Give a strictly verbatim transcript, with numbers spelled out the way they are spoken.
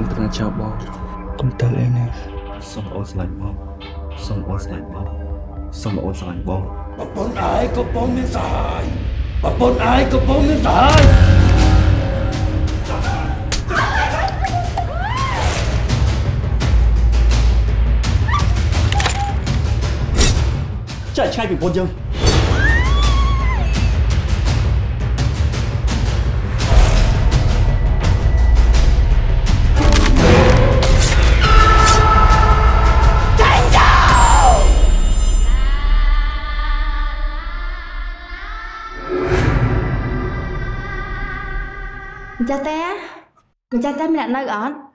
ត្រង់ចោលបងកុំទៅអីណាសូមអូនស្លាញ់បងសូមអូនស្លាញ់បងសូមអូនស្លាញ់បងប្រពន្ធឯងកំពុងមានសហាយប្រពន្ធឯងកំពុងមានសហាយចាច់ឆ្ងាយពីប្រពន្ធយើងម្ចាស់តែម្ចាស់តែម្នាក់នៅអត់